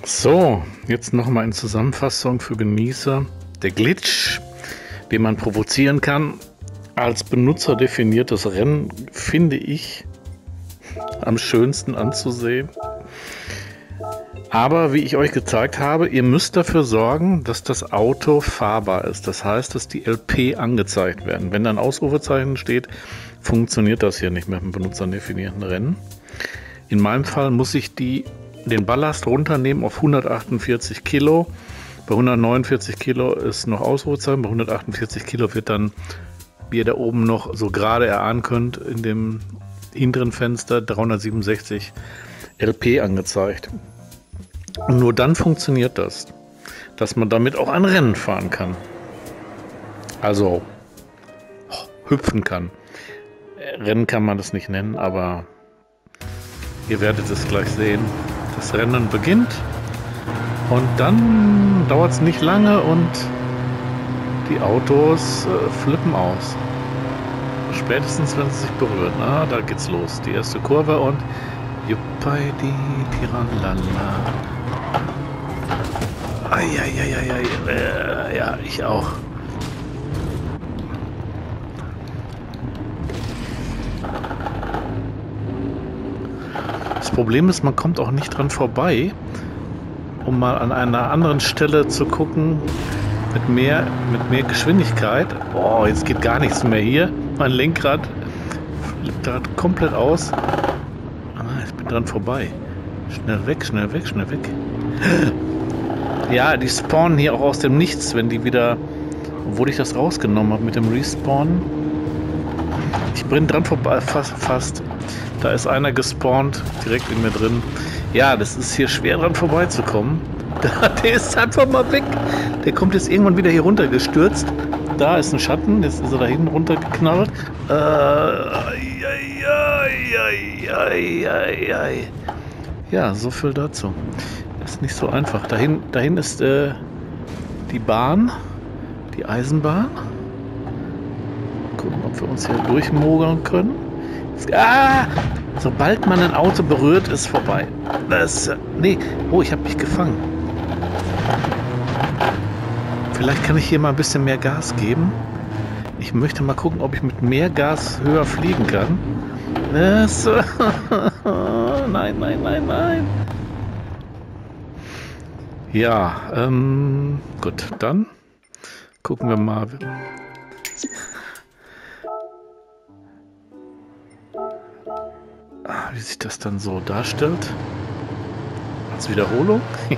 So, jetzt nochmal in Zusammenfassung für Genießer. Der Glitch, den man provozieren kann, als benutzerdefiniertes Rennen, finde ich am schönsten anzusehen. Aber wie ich euch gezeigt habe, ihr müsst dafür sorgen, dass das Auto fahrbar ist. Das heißt, dass die LP angezeigt werden. Wenn da ein Ausrufezeichen steht, funktioniert das hier nicht mit dem benutzerdefinierten Rennen. In meinem Fall muss ich den Ballast runternehmen auf 148 Kilo. Bei 149 Kilo ist noch Ausrufezeichen. Bei 148 Kilo wird dann, wie ihr da oben noch so gerade erahnen könnt, in dem hinteren Fenster 367 LP angezeigt. Und nur dann funktioniert das, dass man damit auch ein Rennen fahren kann. Also hüpfen kann. Rennen kann man das nicht nennen, aber ihr werdet es gleich sehen. Das Rennen beginnt und dann dauert es nicht lange und die Autos flippen aus. Spätestens, wenn sie sich berühren. Ah, da geht's los. Die erste Kurve und Juppei, die Tiralala. Eieieiei. Ja, ich auch. Das Problem ist, man kommt auch nicht dran vorbei, um mal an einer anderen Stelle zu gucken, mit mehr Geschwindigkeit. Oh, jetzt geht gar nichts mehr hier. Mein Lenkrad flippt gerade komplett aus. Ich bin dran vorbei. Schnell weg, schnell weg, schnell weg. Ja, die spawnen hier auch aus dem Nichts, wenn die wieder, obwohl ich das rausgenommen habe mit dem Respawn. Ich bin dran vorbei, fast. Da ist einer gespawnt, direkt in mir drin. Ja, das ist hier schwer dran vorbeizukommen. Der ist einfach mal weg. Der kommt jetzt irgendwann wieder hier runter gestürzt. Da ist ein Schatten, jetzt ist er da hinten runtergeknallt. Ja, so viel dazu. Ist nicht so einfach. Dahin ist die Bahn, die Eisenbahn. Gucken, ob wir uns hier durchmogeln können. Sobald man ein Auto berührt, ist vorbei. Oh, ich habe mich gefangen. Vielleicht kann ich hier mal ein bisschen mehr Gas geben. Ich möchte mal gucken, ob ich mit mehr Gas höher fliegen kann. Nein. Ja, gut, dann gucken wir mal. Wie sich das dann so darstellt. Als Wiederholung.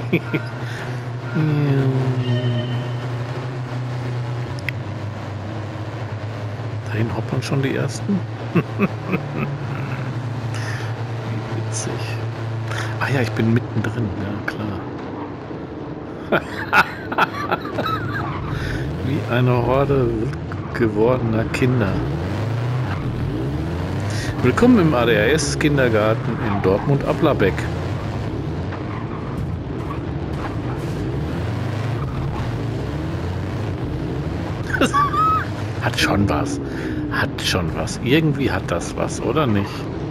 Dahin hoppern schon die ersten. Wie witzig. Ah ja, ich bin mittendrin, ja klar. Wie eine Horde gewordener Kinder. Willkommen im ADHS-Kindergarten in Dortmund-Applerbeck. Hat schon was. Irgendwie hat das was, oder nicht?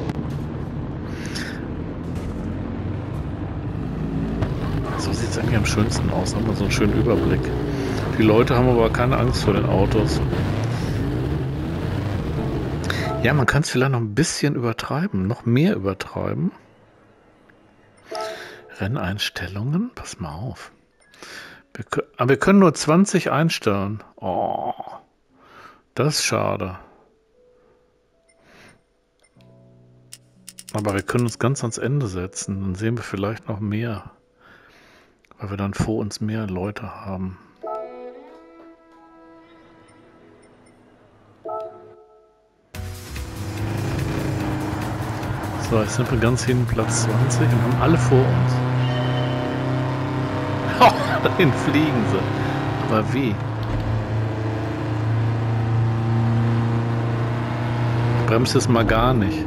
So sieht es eigentlich am schönsten aus. Haben wir so einen schönen Überblick. Die Leute haben aber keine Angst vor den Autos. Ja, man kann es vielleicht noch ein bisschen übertreiben, noch mehr übertreiben. Renneinstellungen, pass mal auf. Aber wir können nur 20 einstellen. Oh, das ist schade. Aber wir können uns ganz ans Ende setzen, dann sehen wir vielleicht noch mehr. Weil wir dann vor uns mehr Leute haben. So, jetzt sind wir ganz hinten Platz 20 und haben alle vor uns. Oh, dahin fliegen sie. Aber wie? Ich bremse es mal gar nicht.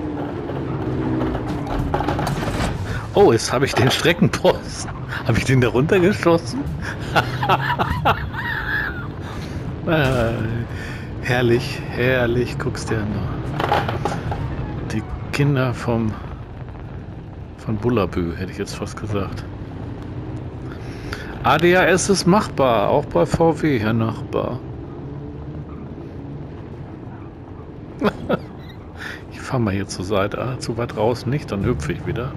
Oh, jetzt habe ich den Streckenposten. Habe ich den da runtergeschossen? Herrlich, guckst dir an. Die Kinder von Bullabü, hätte ich jetzt fast gesagt. ADAS ist machbar, auch bei VW, Herr Nachbar. Ich fahre mal hier zur Seite, zu weit raus nicht, dann hüpfe ich wieder.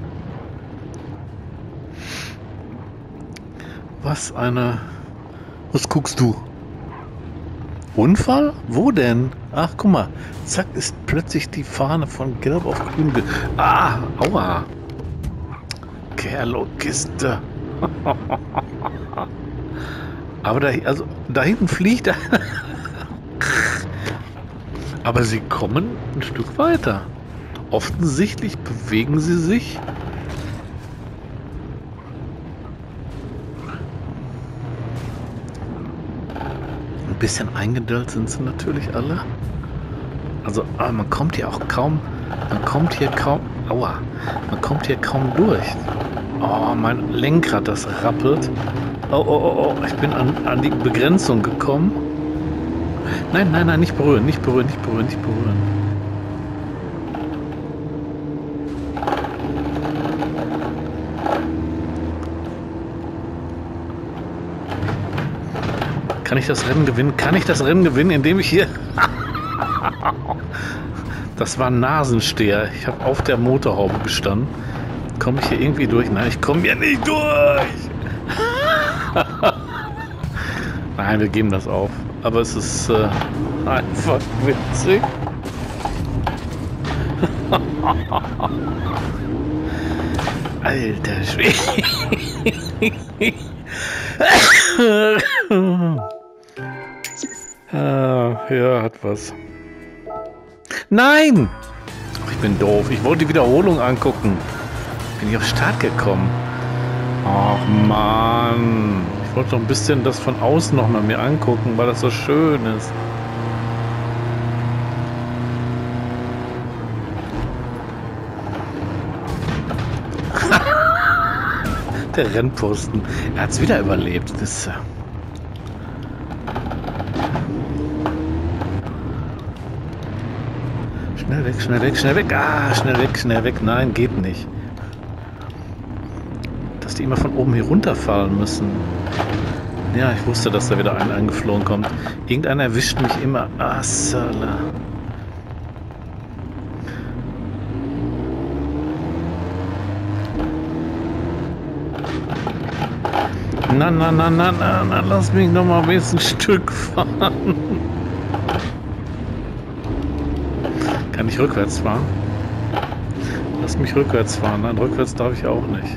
Was guckst du? Unfall? Wo denn? Ach, guck mal. Zack, ist plötzlich die Fahne von gelb auf grün. Aua. Kerlokiste. Aber da hinten fliegt er. Aber sie kommen ein Stück weiter. Offensichtlich bewegen sie sich. Ein bisschen eingedöllt sind sie natürlich alle. Also, aber man kommt hier kaum durch. Oh, mein Lenkrad, das rappelt. Oh, ich bin an die Begrenzung gekommen. Nein, nicht berühren. Kann ich das Rennen gewinnen? Indem ich hier... Das war ein Nasensteher. Ich habe auf der Motorhaube gestanden. Komme ich hier irgendwie durch? Nein, ich komme hier nicht durch. Nein, wir geben das auf. Aber es ist einfach witzig. Alter Schwede. Ja, hat was. Nein! Ich bin doof. Ich wollte die Wiederholung angucken. Bin ich auf Start gekommen. Ach Mann. Ich wollte doch ein bisschen das von außen noch mal mir angucken, weil das so schön ist. Der Rennposten. Er hat es wieder überlebt. Das ist... Schnell weg. Schnell weg. Nein, geht nicht. Dass die immer von oben hier runterfallen müssen. Ja, ich wusste, dass da wieder einer eingeflogen kommt. Irgendeiner erwischt mich immer. Assala. Na, lass mich noch mal ein Stück fahren. Kann ich rückwärts fahren? Lass mich rückwärts fahren. Nein, rückwärts darf ich auch nicht.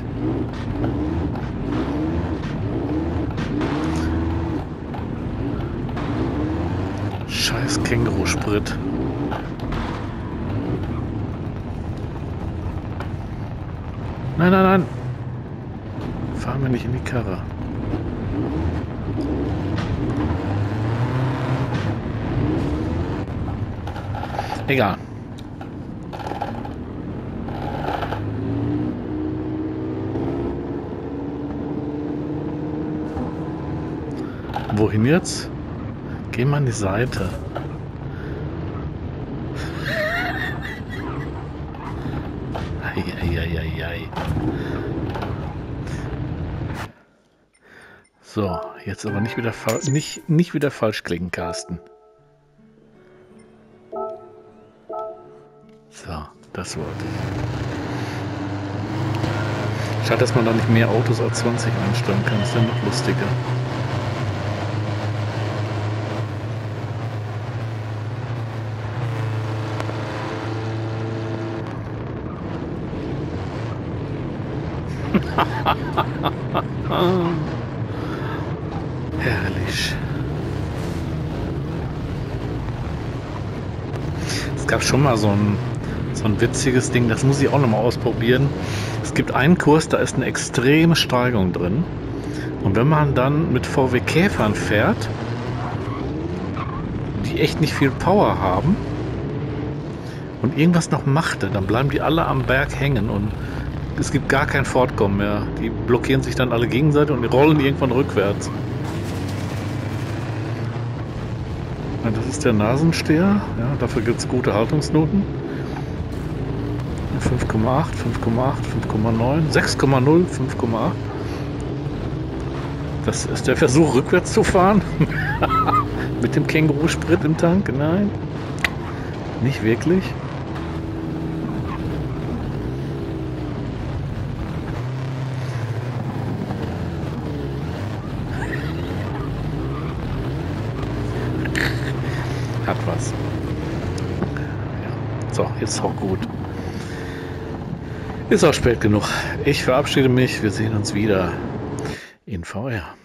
Scheiß Känguru-Sprit. Nein. Fahren wir nicht in die Karre. Egal. Wohin jetzt? Geh mal an die Seite. Ei. So, jetzt aber nicht wieder falsch klicken, Carsten. So, das wollte ich. Schade, dass man da nicht mehr Autos als 20 einstellen kann. Das ist ja noch lustiger. Herrlich. Es gab schon mal so ein witziges Ding, das muss ich auch noch mal ausprobieren. Es gibt einen Kurs, da ist eine extreme Steigung drin. Und wenn man dann mit VW Käfern fährt, die echt nicht viel Power haben und irgendwas noch machte, dann bleiben die alle am Berg hängen und es gibt gar kein Fortkommen mehr. Die blockieren sich dann alle gegenseitig und die rollen irgendwann rückwärts. Ja, das ist der Nasensteher. Ja, dafür gibt es gute Haltungsnoten. 5,8, 5,8, 5,9, 6,0, 5,8. Das ist der Versuch, rückwärts zu fahren. Mit dem Känguru-Sprit im Tank? Nein. Nicht wirklich. Hat was. Ja. So, jetzt auch gut. Ist auch spät genug. Ich verabschiede mich. Wir sehen uns wieder in VR.